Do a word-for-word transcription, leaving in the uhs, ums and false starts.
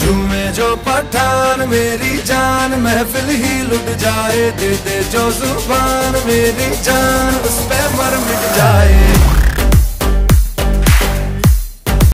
झूमे जो पठान मेरी जान महफिल ही लुट जाए, दे दे जो जुबान मेरी जान उस पे मर मिट जाए।